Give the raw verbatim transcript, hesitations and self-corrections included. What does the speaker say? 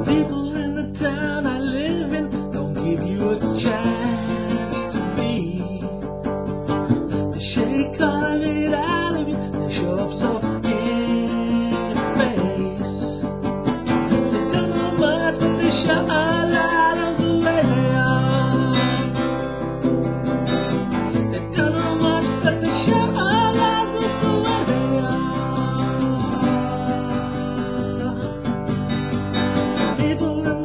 People in the town I live in don't give you a chance to be. They shake all of it out of you, they show up so in your face. They don't know much, but they show a lot of the way they are. They don't know much, but they show a lot of the way they are. People